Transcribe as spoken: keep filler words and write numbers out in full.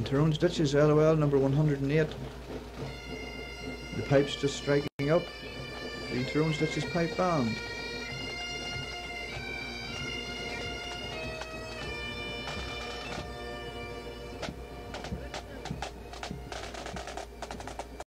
Tyrones Ditches, L O L, number one hundred and eight. The pipe's just striking up. The Tyrones Ditches Pipe Band.